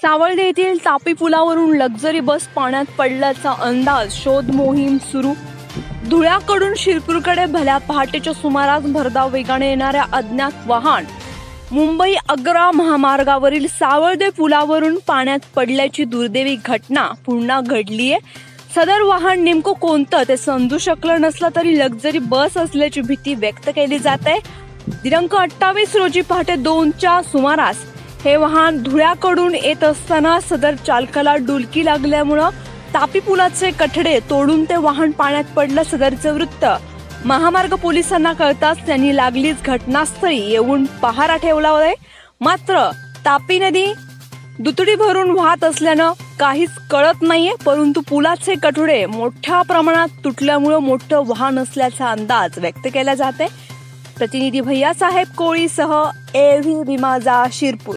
सावळदे येथील तापी पुलावरून लक्झरी बस पाण्यात पडल्याचा अंदाज, शोध मोहीम सुरू। धुळ्याकडून शिरपूरकडे भल्या पहाटेच्या सुमारास भरधाव वेगाने येणाऱ्या अज्ञात वाहन मुंबई आग्रा महामार्गावरील सावळदे पुलावरून पाण्यात पडल्याची दुर्दैवी घटना पुन्हा घडलीये। सदर वाहन नेमकं कोणतं ते समजू शकलं नसलं तरी लक्झरी बस असल्याची भीती व्यक्त केली जाते। दिनांक 28 रोजी पहाटे 2च्या सुमारास हे वाहन धुळ्याकडून येत असताना सदर चालकाला डुलकी लागल्यामुळे तापी पुलाचे कठडे तोडून ते वाहन पाण्यात पडलं। सदरचे वृत्त महामार्ग पोलिसांना कळताच त्यांनी लागलीच घटनास्थळी येऊन पहारा ठेवला होता। मात्र तापी नदी दुतडी भरून वाहत असल्यानं काहीच कळत नाहीये, परंतु पुलाचे कठडे मोठ्या प्रमाणात तुटल्यामुळे मोठं वाहन असल्याचा अंदाज व्यक्त केला जाते। प्रतिनिधी भैयासाहेब कोळीसह AV रीमाजा, शिरपूर।